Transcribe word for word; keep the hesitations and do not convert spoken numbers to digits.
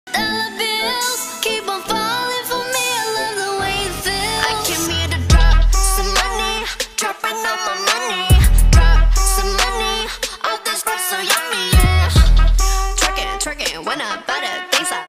Dollar bills keep on falling for me. I love the way it feels. I came here to drop some money, dropping all my money. Drop some money, all this stuff so yummy, yeah. Twerking, twerking, when I buy the things I